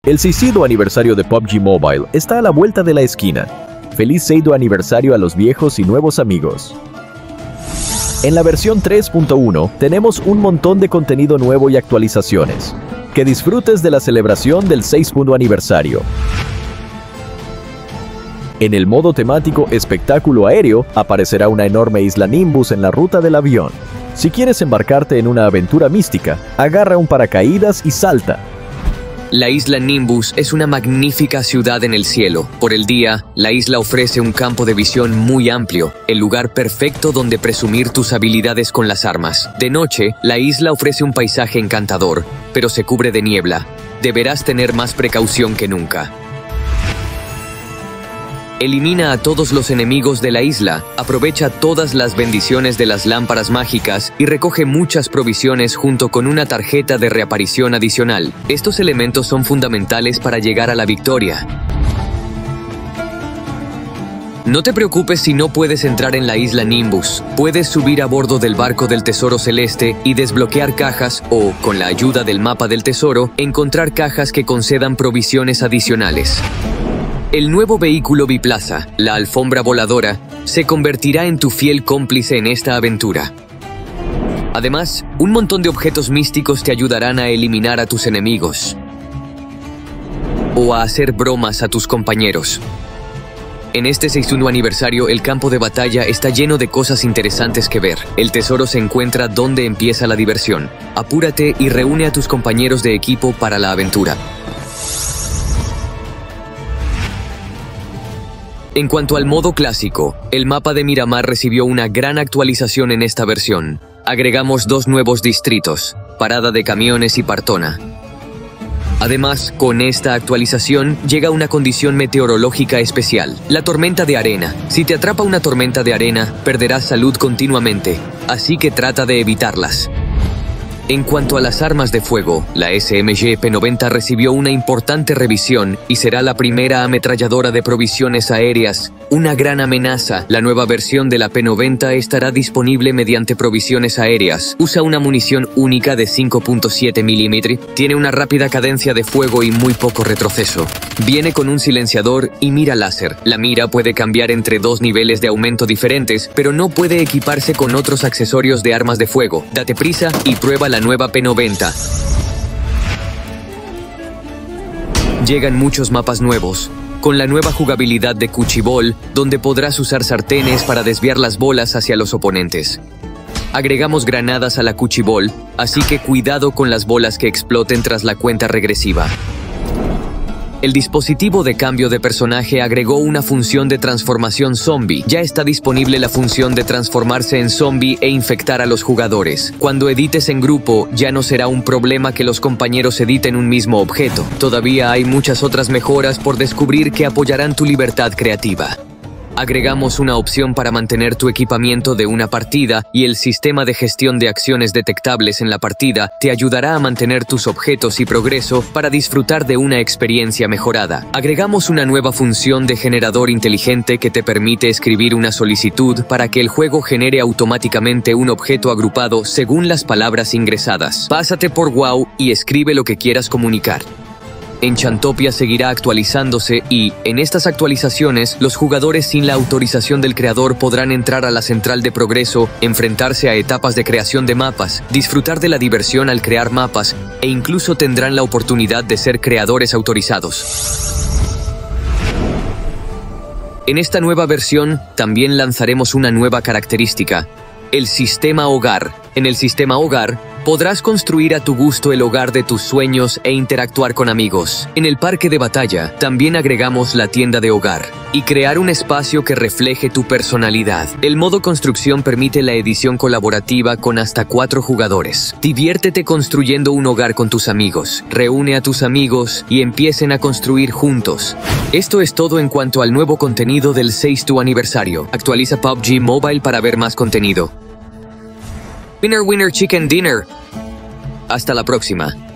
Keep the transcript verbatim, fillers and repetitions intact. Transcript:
El sexto aniversario de P U B G Mobile está a la vuelta de la esquina. Feliz sexto aniversario a los viejos y nuevos amigos. En la versión tres punto uno tenemos un montón de contenido nuevo y actualizaciones. Que disfrutes de la celebración del sexto aniversario. En el modo temático espectáculo aéreo aparecerá una enorme isla Nimbus en la ruta del avión. Si quieres embarcarte en una aventura mística, agarra un paracaídas y salta. La isla Nimbus es una magnífica ciudad en el cielo. Por el día, la isla ofrece un campo de visión muy amplio, el lugar perfecto donde presumir tus habilidades con las armas. De noche, la isla ofrece un paisaje encantador, pero se cubre de niebla. Deberás tener más precaución que nunca. Elimina a todos los enemigos de la isla, aprovecha todas las bendiciones de las lámparas mágicas y recoge muchas provisiones junto con una tarjeta de reaparición adicional. Estos elementos son fundamentales para llegar a la victoria. No te preocupes si no puedes entrar en la isla Nimbus. Puedes subir a bordo del barco del Tesoro Celeste y desbloquear cajas o, con la ayuda del mapa del tesoro, encontrar cajas que concedan provisiones adicionales. El nuevo vehículo biplaza, la alfombra voladora, se convertirá en tu fiel cómplice en esta aventura. Además, un montón de objetos místicos te ayudarán a eliminar a tus enemigos o a hacer bromas a tus compañeros. En este sexto aniversario, el campo de batalla está lleno de cosas interesantes que ver. El tesoro se encuentra donde empieza la diversión. Apúrate y reúne a tus compañeros de equipo para la aventura. En cuanto al modo clásico, el mapa de Miramar recibió una gran actualización en esta versión. Agregamos dos nuevos distritos, Parada de Camiones y Partona. Además, con esta actualización llega una condición meteorológica especial, la tormenta de arena. Si te atrapa una tormenta de arena, perderás salud continuamente, así que trata de evitarlas. En cuanto a las armas de fuego, la S M G P noventa recibió una importante revisión y será la primera ametralladora de provisiones aéreas. Una gran amenaza. La nueva versión de la P noventa estará disponible mediante provisiones aéreas. Usa una munición única de cinco punto siete milímetros. Tiene una rápida cadencia de fuego y muy poco retroceso. Viene con un silenciador y mira láser. La mira puede cambiar entre dos niveles de aumento diferentes, pero no puede equiparse con otros accesorios de armas de fuego. Date prisa y prueba la nueva P noventa. Llegan muchos mapas nuevos, con la nueva jugabilidad de Cuchibol, donde podrás usar sartenes para desviar las bolas hacia los oponentes. Agregamos granadas a la Cuchibol, así que cuidado con las bolas que exploten tras la cuenta regresiva. El dispositivo de cambio de personaje agregó una función de transformación zombie. Ya está disponible la función de transformarse en zombie e infectar a los jugadores. Cuando edites en grupo, ya no será un problema que los compañeros editen un mismo objeto. Todavía hay muchas otras mejoras por descubrir que apoyarán tu libertad creativa. Agregamos una opción para mantener tu equipamiento de una partida y el sistema de gestión de acciones detectables en la partida te ayudará a mantener tus objetos y progreso para disfrutar de una experiencia mejorada. Agregamos una nueva función de generador inteligente que te permite escribir una solicitud para que el juego genere automáticamente un objeto agrupado según las palabras ingresadas. Pásate por WoW y escribe lo que quieras comunicar. Enchantopia seguirá actualizándose y, en estas actualizaciones, los jugadores sin la autorización del creador podrán entrar a la central de progreso, enfrentarse a etapas de creación de mapas, disfrutar de la diversión al crear mapas e incluso tendrán la oportunidad de ser creadores autorizados. En esta nueva versión, también lanzaremos una nueva característica, el sistema hogar. En el sistema hogar, podrás construir a tu gusto el hogar de tus sueños e interactuar con amigos. En el parque de batalla, también agregamos la tienda de hogar y crear un espacio que refleje tu personalidad. El modo construcción permite la edición colaborativa con hasta cuatro jugadores. Diviértete construyendo un hogar con tus amigos. Reúne a tus amigos y empiecen a construir juntos. Esto es todo en cuanto al nuevo contenido del sexto aniversario. Actualiza P U B G Mobile para ver más contenido. Winner, winner, chicken dinner. Hasta la próxima.